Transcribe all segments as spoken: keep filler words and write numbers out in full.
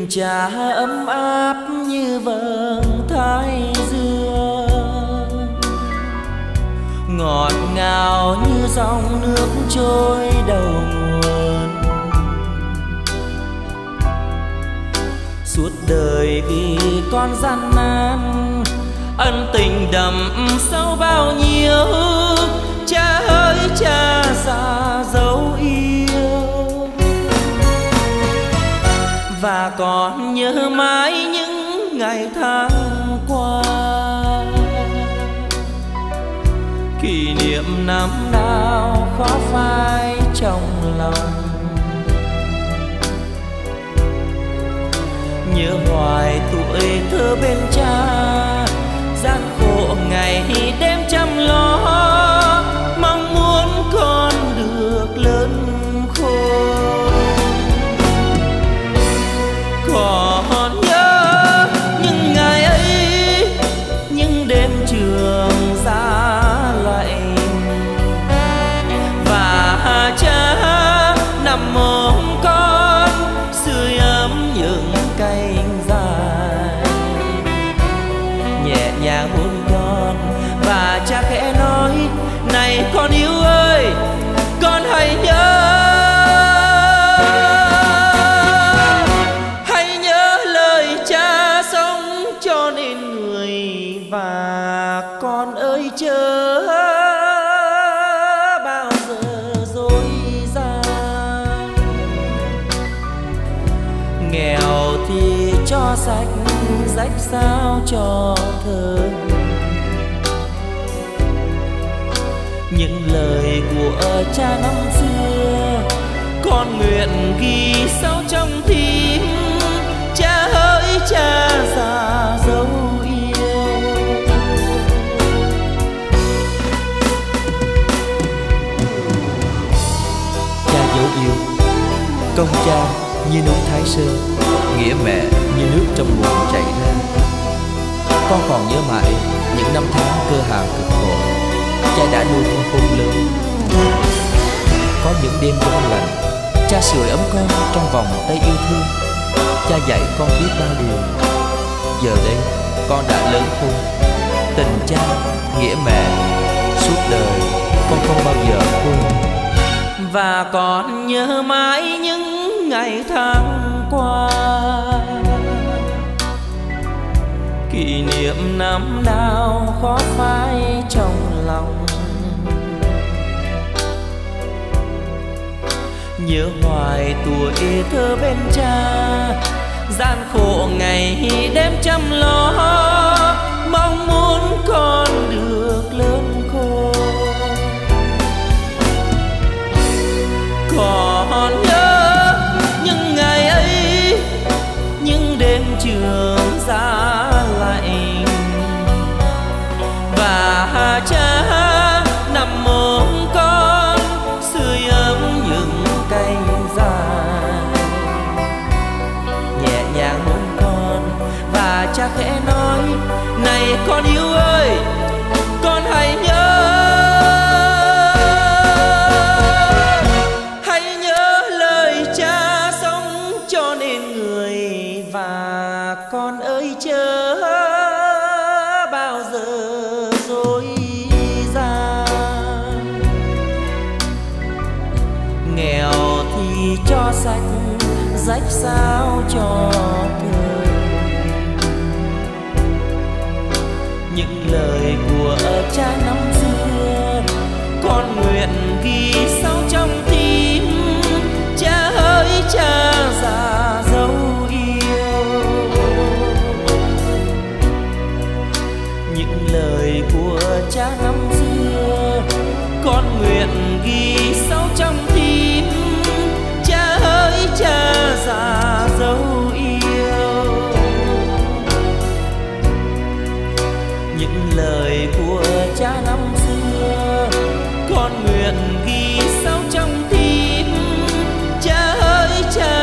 cha ấm áp như vầng thái dương, ngọt ngào như dòng nước trôi đầu nguồn. Suốt đời vì con gian nan, ân tình đậm sâu bao nhiêu. Cha ơi cha già dấu yêu, và còn nhớ mãi những ngày tháng qua. Kỷ niệm năm nào khó phai trong lòng, nhớ hoài tuổi thơ bên cha. Gian khổ ngày đêm chăm lo, mong muốn con được lớn khôn. Còn nhớ những ngày ấy, những đêm trường giá lạnh, và cha nằm ôm con sưởi ấm những cánh dài, nhẹ nhàng hôn con. Và cha khẽ nói: này con yêu ơi, con hãy nhớ, hãy nhớ lời cha sống cho nên người. Và con ơi chớ bao giờ dối gian, nghèo thì cho sạch, rách sao cho thơ. Những lời của cha năm xưa con nguyện ghi sâu trong tim. Cha ơi cha già dấu yêu, cha dấu yêu. Công cha như núi Thái Sơn, nghĩa mẹ như nước trong nguồn chảy ra. Con còn nhớ mãi những năm tháng cơ hàn cực khổ, cha đã nuôi con khôn lớn. Có những đêm gió lạnh, cha sưởi ấm con trong vòng tay yêu thương. Cha dạy con biết bao điều. Giờ đây con đã lớn khôn, tình cha, nghĩa mẹ, suốt đời con không bao giờ quên. và còn nhớ mãi những ngày tháng qua. Kỷ niệm năm nào khó phai trong lòng, nhớ hoài tuổi thơ bên cha, gian khổ ngày đêm chăm lo, mong muốn con được lớn khôn. Còn nhớ những ngày ấy, những đêm trường giá lạnh, và cha nằm ôm con sưởi ấm những cánh dài, nhẹ nhàng hôn con và cha khẽ nói: này con yêu ơi, con hãy nhớ, hãy nhớ lời cha sống cho nên người. Và con ơi chớ bao giờ dối gian, nghèo thì cho sạch, rách sao cho thơ. Những lời của cha năm xưa con nguyện ghi sâu trong tim. Cha ơi cha già dấu yêu, những lời của cha năm xưa con nguyện ghi sâu trong tim. Cha ơi cha già dấu yêu, những lời của cha năm xưa con nguyện ghi sâu trong tim. Cha ơi cha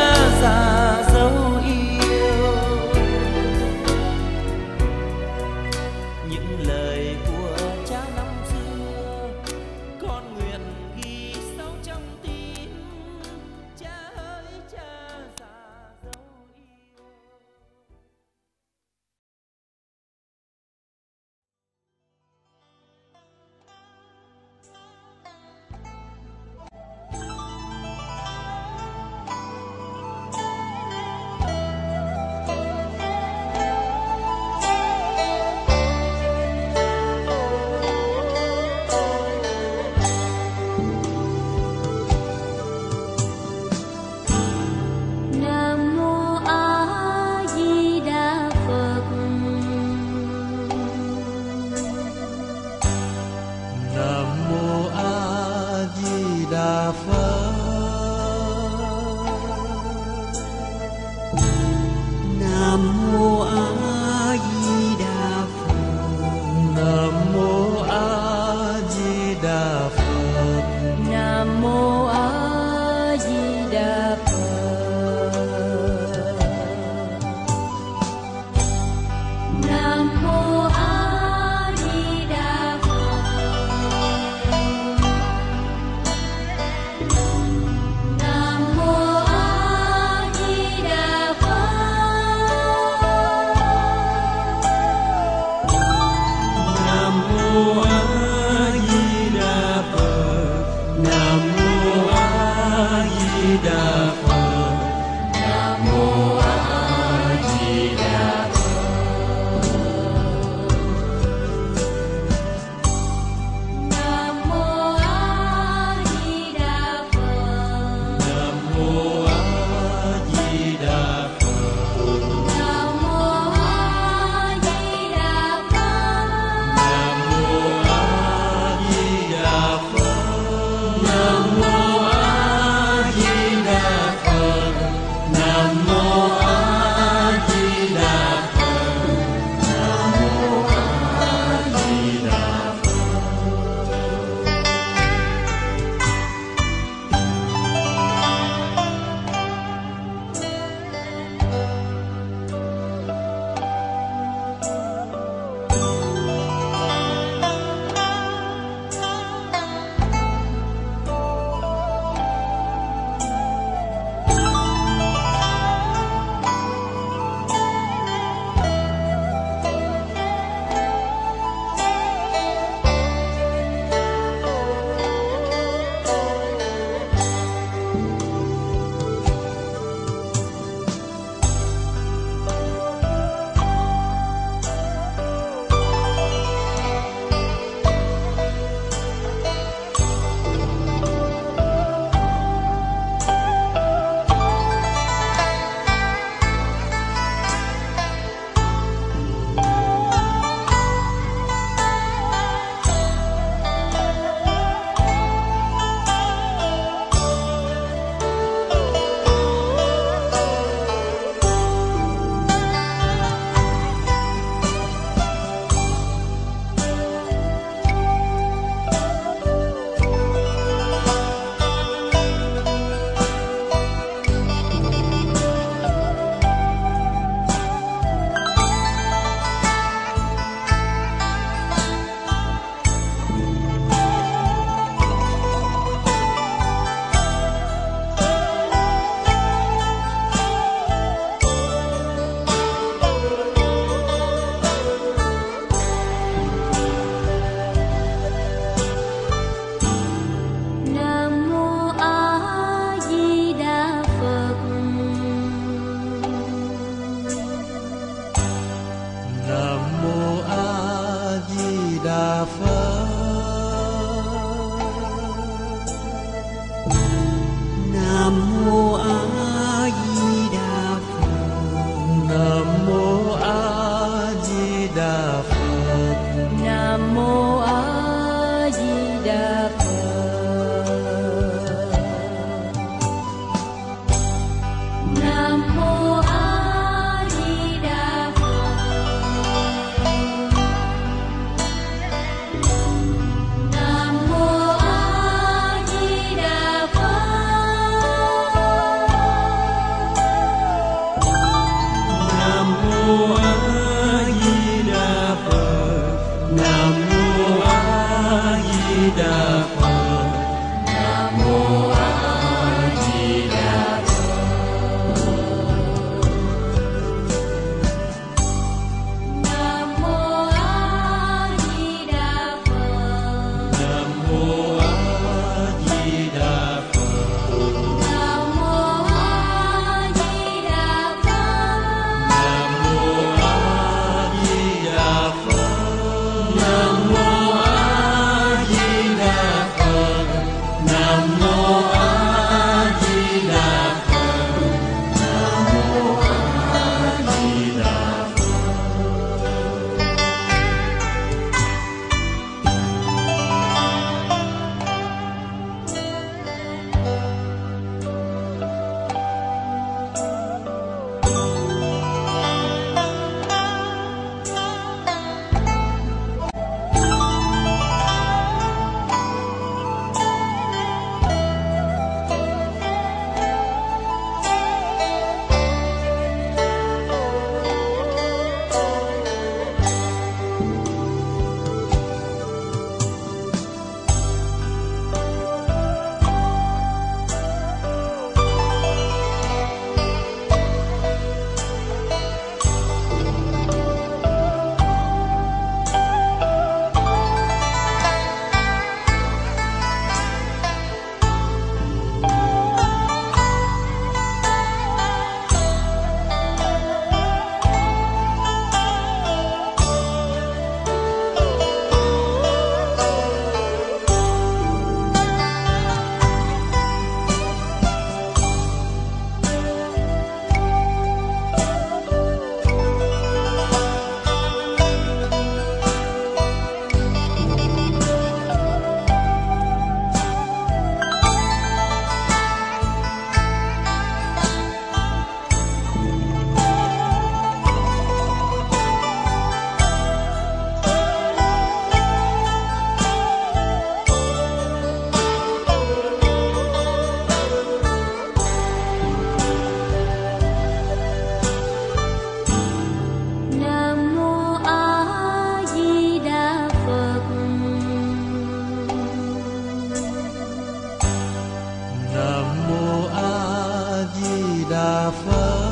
Đà Phật.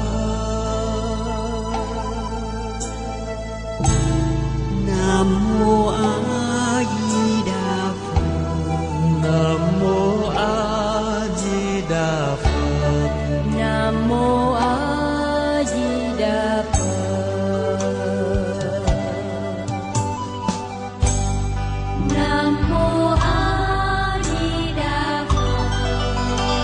Nam mô A Di Đà Phật. Nam mô A Di Đà Phật. Nam mô A Di Đà Phật. Nam mô A Di Đà Phật.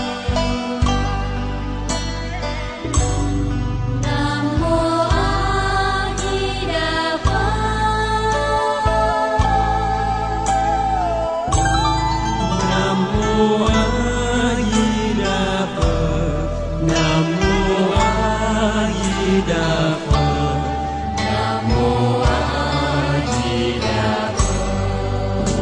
Nam mô A Di Đà Phật. Nam mô A Di Đà Phật. Nam mô A Di Đà Phật. Nam mô A Di Đà Phật.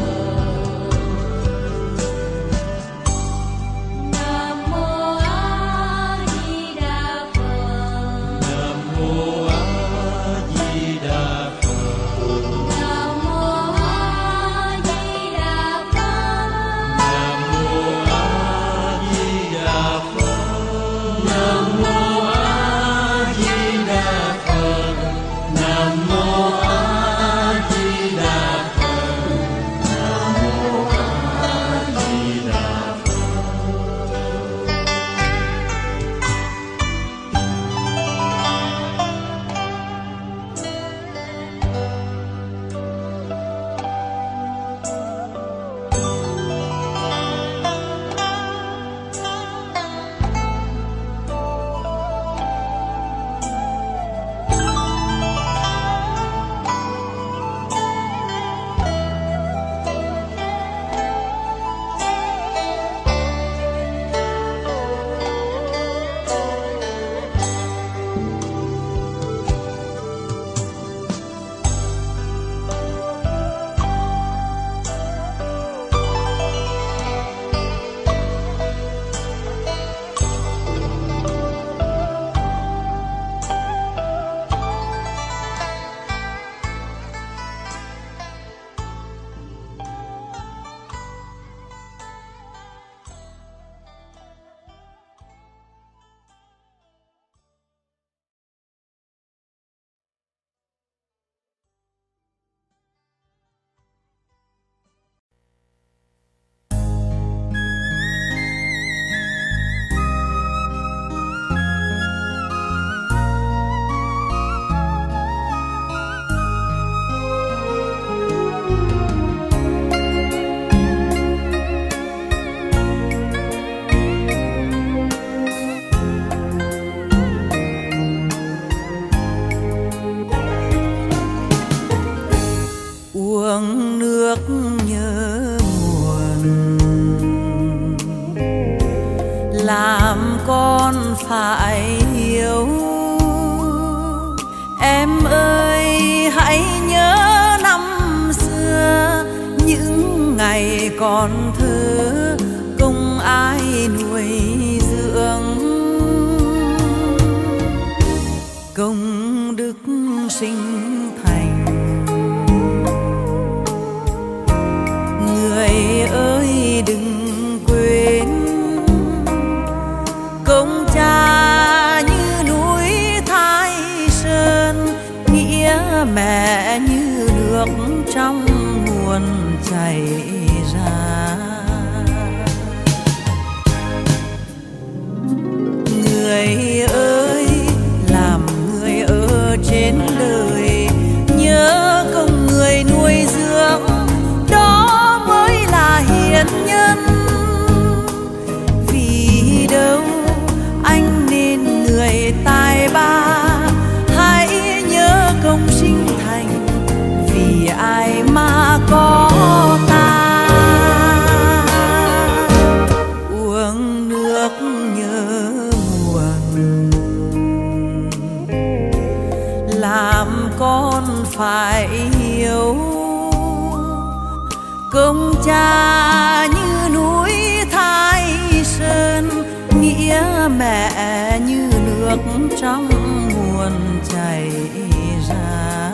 Nam mô A Di Đà Phật. Nam mô A Di Đà Phật. Nam mô A Di Đà Phật. Nam mô A Di Đà Phật. Nam mô A Di Đà Phật. Nam mô A Di Đà Phật. Nam mô A Di Đà Phật. uống nước nhớ nguồn, làm con phải hiểu. Em ơi hãy nhớ năm xưa, những ngày còn thơ công ai nuôi dưỡng. Công đức sinh thành, người ơi đừng quên. Công cha như núi Thái Sơn, nghĩa mẹ như nước trong nguồn chảy ra. Người ơi làm người ở trên đời, nhớ công người nuôi dưỡng, đó mới là hiền nhân. Vì đâu anh nên người tài ba, hãy nhớ công sinh thành, vì ai mà có ta. Uống nước nhớ nguồn, làm con phải hiểu. Công cha như núi Thái Sơn, nghĩa mẹ như nước trong nguồn chảy ra.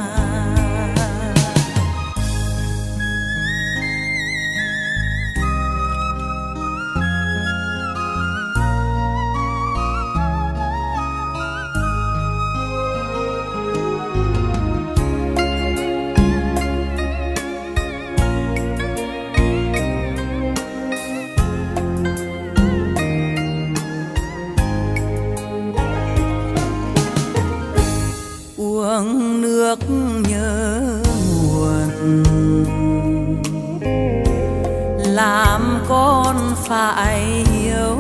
nước nhớ nguồn, làm con phải hiểu.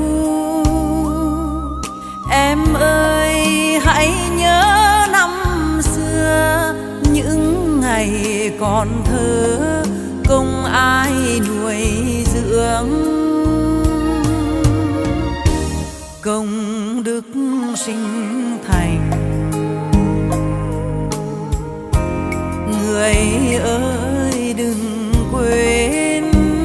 Em ơi hãy nhớ năm xưa, những ngày còn thơ không ai nuôi dưỡng. Công đức sinh thành, người ơi đừng quên.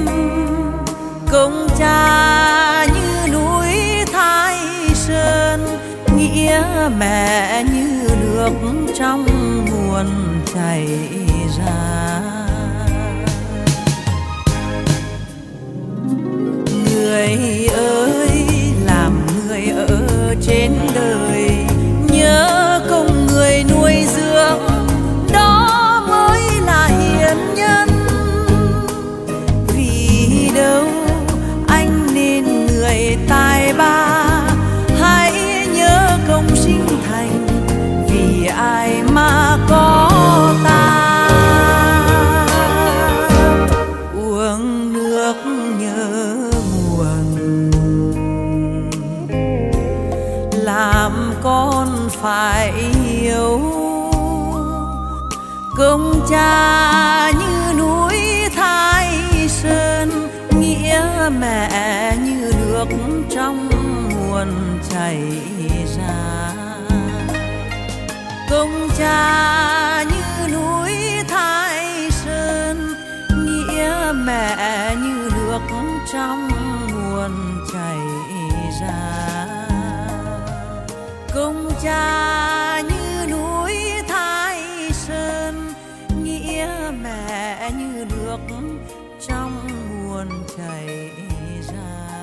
Công cha như núi Thái Sơn, nghĩa mẹ như nước trong nguồn chảy ra. Người ơi làm người ở trên đời, nhớ công người nuôi dưỡng, đó mới là hiền nhân. Vì đâu anh nên người tài ba, hãy nhớ công sinh thành, vì ai mà có ta. Uống nước nhớ nguồn, làm con phải hiểu. Công cha như núi Thái Sơn, nghĩa mẹ như nước trong nguồn chảy ra. Công cha như núi Thái Sơn, nghĩa mẹ như nước trong nguồn chảy ra. Công cha như núi Thái Sơn, nghĩa mẹ như nước trong nguồn chảy ra.